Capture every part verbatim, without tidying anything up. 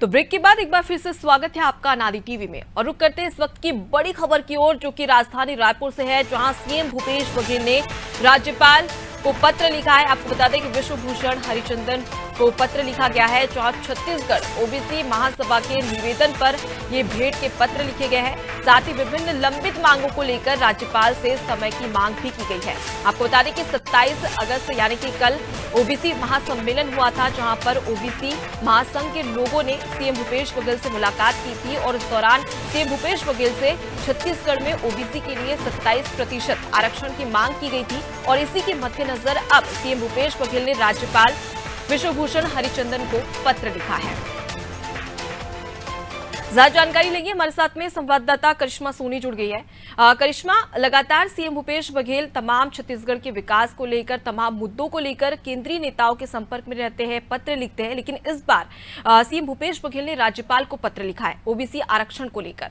तो ब्रेक के बाद एक बार फिर से स्वागत है आपका अनादि टीवी में और रुक करते हैं इस वक्त की बड़ी खबर की ओर, जो कि राजधानी रायपुर से है, जहां सीएम भूपेश बघेल ने राज्यपाल को पत्र लिखा है। आपको बता दें कि विश्व भूषण हरिचंदन को पत्र लिखा गया है, जहां छत्तीसगढ़ ओबीसी महासभा के निवेदन पर ये भेंट के पत्र लिखे गए हैं। साथ ही विभिन्न लंबित मांगों को लेकर राज्यपाल से समय की मांग भी की गई है। आपको बता दें कि सत्ताईस अगस्त यानी कि कल ओबीसी महासम्मेलन हुआ था, जहां पर ओबीसी महासंघ के लोगों ने सीएम भूपेश बघेल से मुलाकात की थी और इस दौरान सीएम भूपेश बघेल से छत्तीसगढ़ में ओबीसी के लिए सत्ताईस प्रतिशत आरक्षण की मांग की गई थी और इसी के मद्देनजर अब सीएम भूपेश बघेल ने राज्यपाल विश्व भूषण हरिचंदन को पत्र लिखा है। ज्यादा जानकारी लेंगे, हमारे साथ में संवाददाता करिश्मा सोनी जुड़ गई है। आ, करिश्मा, लगातार सीएम भूपेश बघेल तमाम छत्तीसगढ़ के विकास को लेकर, तमाम मुद्दों को लेकर केंद्रीय नेताओं के संपर्क में रहते हैं, पत्र लिखते हैं, लेकिन इस बार सीएम भूपेश बघेल ने राज्यपाल को पत्र लिखा है ओबीसी आरक्षण को लेकर।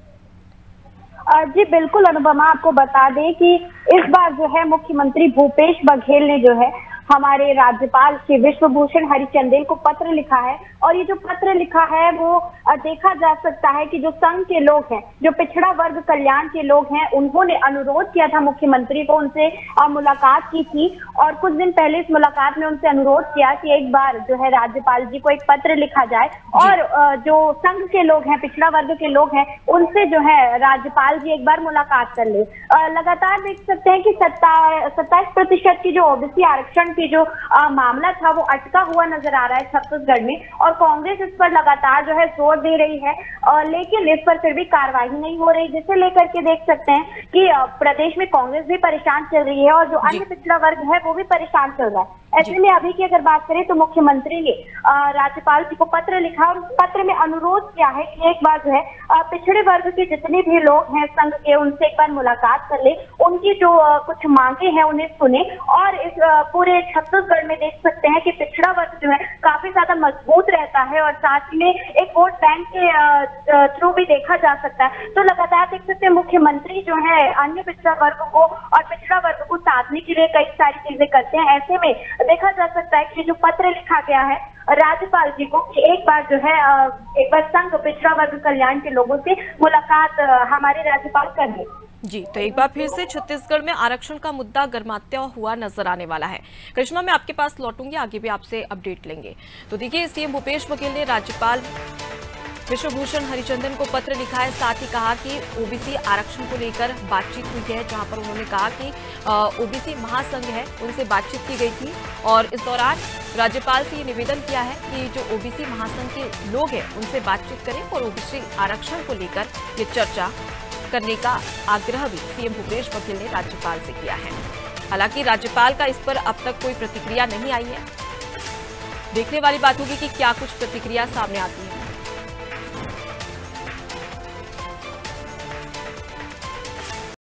जी बिल्कुल अनुपमा, आपको बता दें कि इस बार जो है मुख्यमंत्री भूपेश बघेल ने जो है हमारे राज्यपाल श्री विश्व भूषण हरिचंदन को पत्र लिखा है और ये जो पत्र लिखा है वो देखा जा सकता है कि जो संघ के लोग हैं, जो पिछड़ा वर्ग कल्याण के लोग हैं, उन्होंने अनुरोध किया था मुख्यमंत्री को, उनसे मुलाकात की थी और कुछ दिन पहले इस मुलाकात में उनसे अनुरोध किया कि एक बार जो है राज्यपाल जी को एक पत्र लिखा जाए और जो संघ के लोग हैं, पिछड़ा वर्ग के लोग हैं, उनसे जो है राज्यपाल जी एक बार मुलाकात कर ले। लगातार देख सकते हैं कि सत्ताईस प्रतिशत की जो ओबीसी आरक्षण की जो आ, मामला था वो अटका हुआ नजर आ रहा है छत्तीसगढ़ में और कांग्रेस इस पर लगातार जो है जोर दे रही है, आ, लेकिन इस पर फिर भी कार्रवाई नहीं हो रही, जिसे लेकर के देख सकते हैं कि आ, प्रदेश में कांग्रेस भी परेशान चल रही है और जो अन्य पिछड़ा वर्ग है वो भी परेशान चल रहा है। ऐसे में अभी की अगर बात करें तो मुख्यमंत्री ने राज्यपाल जी को पत्र लिखा और उस पत्र में अनुरोध किया है कि एक बार जो है पिछड़े वर्ग के जितने भी लोग हैं संघ के, उनसे एक बार मुलाकात कर ले, उनकी जो कुछ मांगे हैं उन्हें सुने और इस पूरे छत्तीसगढ़ में देख सकते हैं कि पिछड़ा वर्ग जो है काफी ज्यादा मजबूत रहता है और साथ में एक वोट बैंक के थ्रू भी देखा जा सकता है। तो लगातार देख सकते हैं मुख्यमंत्री जो है अन्य पिछड़ा वर्ग को और पिछड़ा वर्ग को साधने के लिए कई सारी चीजें करते हैं। ऐसे में देखा जा सकता है कि जो पत्र लिखा गया है राज्यपाल जी को कि एक बार जो है एक बार संघ पिछड़ा वर्ग कल्याण के लोगों से मुलाकात हमारे राज्यपाल कर ले। जी, तो एक बार फिर से छत्तीसगढ़ में आरक्षण का मुद्दा गर्माता हुआ नजर आने वाला है। करिश्मा, मैं आपके पास लौटूंगी, आगे भी आपसे अपडेट लेंगे। तो देखिए, सीएम भूपेश बघेल ने राज्यपाल विश्व भूषण हरिचंदन को पत्र लिखा है, साथ ही कहा कि ओबीसी आरक्षण को लेकर बातचीत हुई है, जहां पर उन्होंने कहा कि ओबीसी महासंघ है उनसे बातचीत की गई थी और इस दौरान राज्यपाल से ये निवेदन किया है कि जो ओबीसी महासंघ के लोग हैं उनसे बातचीत करें और ओबीसी आरक्षण को लेकर ये चर्चा करने का आग्रह भी सीएम भूपेश बघेल ने राज्यपाल से किया है। हालांकि राज्यपाल का इस पर अब तक कोई प्रतिक्रिया नहीं आई है। देखने वाली बात होगी कि क्या कुछ प्रतिक्रिया सामने आती है।